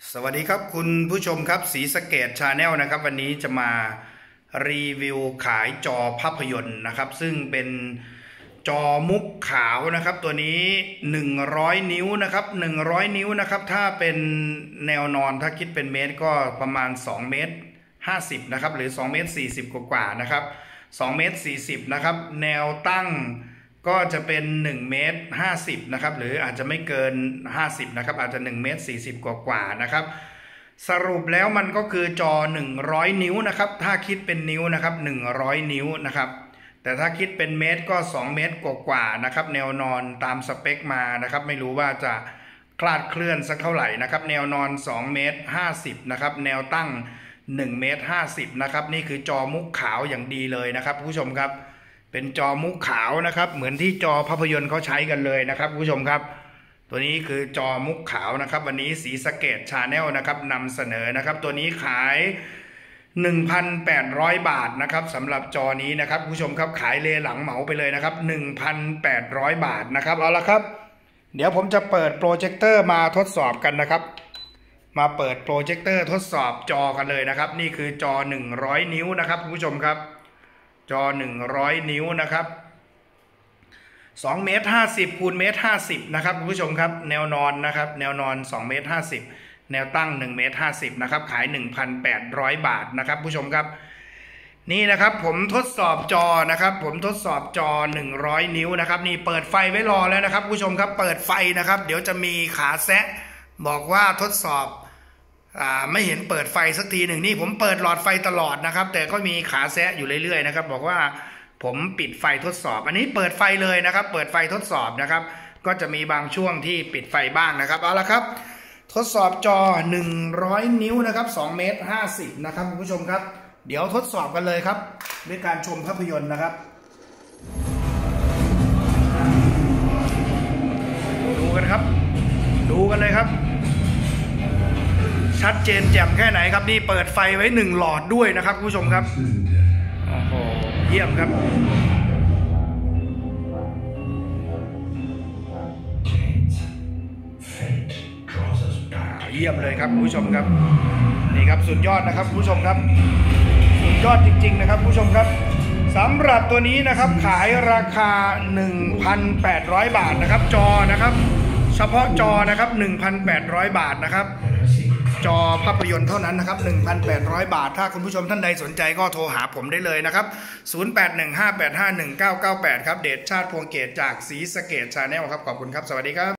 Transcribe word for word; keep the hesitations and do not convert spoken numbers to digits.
สวัสดีครับคุณผู้ชมครับศรีสะเกษชาแนลนะครับวันนี้จะมารีวิวขายจอภาพยนตร์นะครับซึ่งเป็นจอมุกขาวนะครับตัวนี้หนึ่งร้อยนิ้วนะครับหนึ่งร้อยนิ้วนะครับถ้าเป็นแนวนอนถ้าคิดเป็นเมตรก็ประมาณสองเมตรห้าสิบนะครับหรือสองเมตรสี่สิบกว่าๆนะครับสองเมตรสี่สิบนะครับแนวตั้งก็จะเป็นหนึ่งเมตรห้าสิบนะครับหรืออาจจะไม่เกินห้าสิบนะครับอาจจะหนึ่งเมตรสี่สิบกว่าๆนะครับสรุปแล้วมันก็คือจอหนึ่งร้อยนิ้วนะครับถ้าคิดเป็นนิ้วนะครับหนึ่งร้อยนิ้วนะครับแต่ถ้าคิดเป็นเมตรก็สองเมตรกว่าๆนะครับแนวนอนตามสเปคมานะครับไม่รู้ว่าจะคลาดเคลื่อนสักเท่าไหร่นะครับแนวนอนสองเมตรห้าสิบนะครับแนวตั้งหนึ่งเมตรห้าสิบนะครับนี่คือจอมุกขาวอย่างดีเลยนะครับผู้ชมครับเป็นจอมุกขาวนะครับเหมือนที่จอภาพยนตร์เขาใช้กันเลยนะครับผู้ชมครับตัวนี้คือจอมุกขาวนะครับวันนี้ศรีสะเกษชาแนลนะครับนำเสนอนะครับตัวนี้ขาย หนึ่งพันแปดร้อย บาทนะครับสำหรับจอนี้นะครับผู้ชมครับขายเลหลังเหมาไปเลยนะครับ หนึ่งพันแปดร้อย บาทนะครับเอาละครับเดี๋ยวผมจะเปิดโปรเจคเตอร์มาทดสอบกันนะครับมาเปิดโปรเจคเตอร์ทดสอบจอกันเลยนะครับนี่คือจอหนึ่งร้อยนิ้วนะครับผู้ชมครับจอหนึ่งร้อยนิ้วนะครับสองเมตรห้าสิบคูณเมตรห้าสิบนะครับคุณผู้ชมครับแนวนอนนะครับแนวนอนสองเมตรห้าสิบแนวตั้งหนึ่งเมตรห้าสิบนะครับขาย หนึ่งพันแปดร้อย บาทนะครับผู้ชมครับนี่นะครับผมทดสอบจอนะครับผมทดสอบจอหนึ่งร้อยนิ้วนะครับนี่เปิดไฟไว้รอแล้วนะครับผู้ชมครับเปิดไฟนะครับเดี๋ยวจะมีขาแซะบอกว่าทดสอบอ่าไม่เห็นเปิดไฟสักทีหนึ่งนี่ผมเปิดหลอดไฟตลอดนะครับแต่ก็มีขาแซะอยู่เรื่อยๆนะครับบอกว่าผมปิดไฟทดสอบอันนี้เปิดไฟเลยนะครับเปิดไฟทดสอบนะครับก็จะมีบางช่วงที่ปิดไฟบ้างนะครับเอาละครับทดสอบจอหนึ่งร้อยนิ้วนะครับสองเมตรห้าสิบนะครับคุณผู้ชมครับเดี๋ยวทดสอบกันเลยครับด้วยการชมภาพยนตร์นะครับดูกันครับดูกันเลยครับชัดเจนแจ่มแค่ไหนครับนี่เปิดไฟไว้หนึ่งหลอดด้วยนะครับคุณผู้ชมครับโอ้โหเยี่ยมครับเยี่ยมเลยครับคุณผู้ชมครับนี่ครับสุดยอดนะครับคุณผู้ชมครับสุดยอดจริงๆนะครับคุณผู้ชมครับสำหรับตัวนี้นะครับขายราคา หนึ่งพันแปดร้อย บาทนะครับจอนะครับเฉพาะจอนะครับ หนึ่งพันแปดร้อย บาทนะครับจอภาพยนตร์เท่านั้นนะครับ หนึ่งพันแปดร้อย บาทถ้าคุณผู้ชมท่านใดสนใจก็โทรหาผมได้เลยนะครับศูนย์ แปด หนึ่ง ห้า แปด ห้า หนึ่ง เก้า เก้า แปดครับเดชชาติพวงเกตจากศรีสะเกษชาแนลครับขอบคุณครับสวัสดีครับ